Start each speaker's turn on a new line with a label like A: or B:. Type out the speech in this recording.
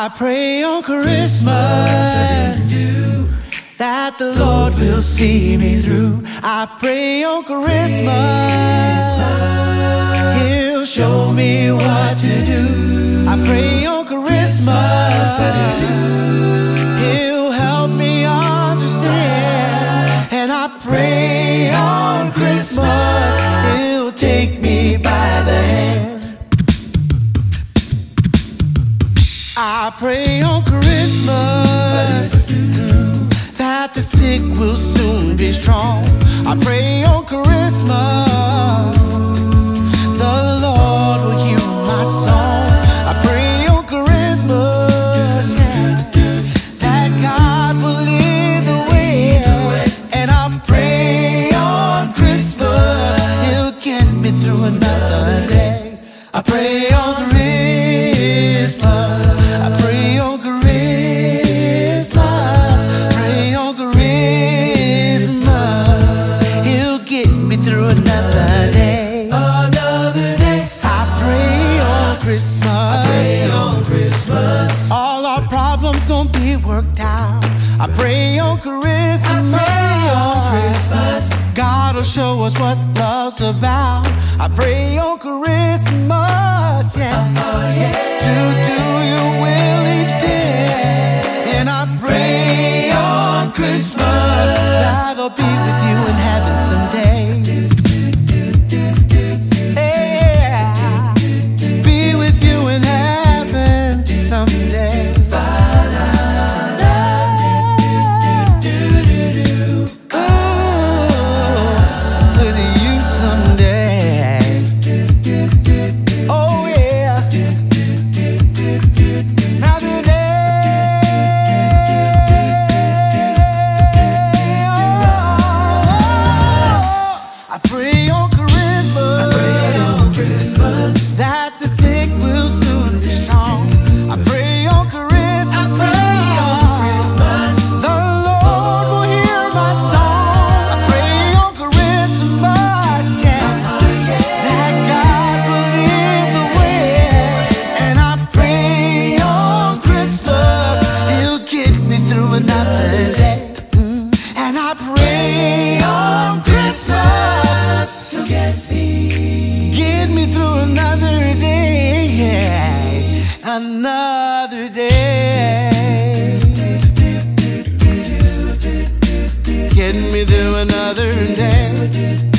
A: I pray on Christmas that the Lord will see me through. I pray on Christmas He'll show me what to do. I pray on Christmas He'll help me understand. And I pray on Christmas He'll take me by the hand. I pray on Christmas that the sick will soon be strong. I pray on Christmas the Lord will hear my song. I pray on Christmas that God will lead the way. And I pray on Christmas He'll get me through another day. I pray on Christmas. Through another day, another day. I pray on Christmas. I pray on Christmas. All our problems gonna be worked out. I pray on Christmas. I pray on Christmas. God will show us what love's about. I pray on Christmas, yeah, to do Your will each day. And I pray on Christmas that I'll be with You in heaven someday. Another day, get me through another day.